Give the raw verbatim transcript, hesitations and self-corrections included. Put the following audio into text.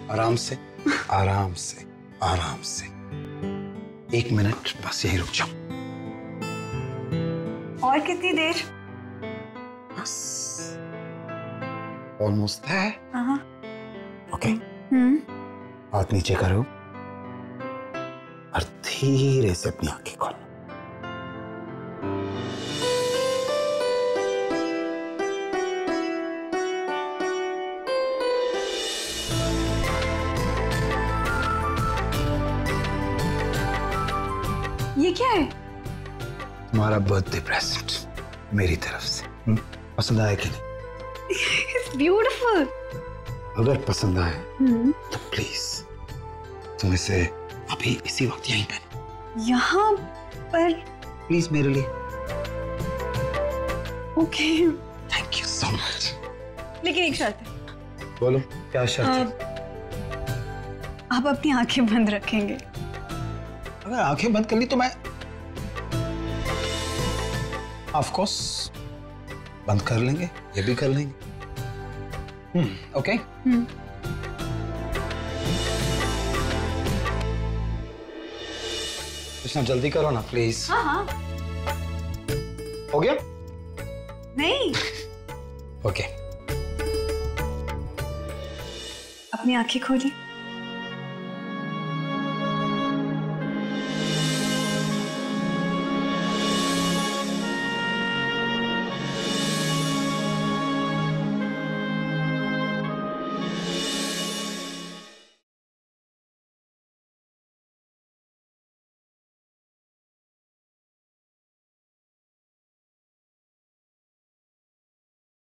आराम से, आराम से, आराम से। एक मिनट बस यही रुक जाओ। और कितनी देर? बस ऑलमोस्ट है। हाँ। ओके। हम्म। हाथ नीचे करो और धीरे से अपनी आंखें खोलो। ये क्या है? तुम्हारा बर्थडे प्रेजेंट मेरी तरफ से। हुँ? पसंद आया कि नहीं? It's beautiful. अगर पसंद आए हम्म। तो प्लीज तुम इसे अभी इसी वक्त यहीं पहनो। यहाँ पर? प्लीज मेरे लिए। Okay. Thank you so much. लेकिन एक शर्त है। बोलो क्या शर्त है? आप अपनी आंखें बंद रखेंगे। अगर आंखें बंद कर ली तो मैं ऑफ कोर्स बंद कर लेंगे, ये भी कर लेंगे। हम्म ओके। हम्म। कृष्णा जल्दी करो ना प्लीज। हाँ हाँ। हो गया? नहीं। ओके। अपनी आंखें खोलिए।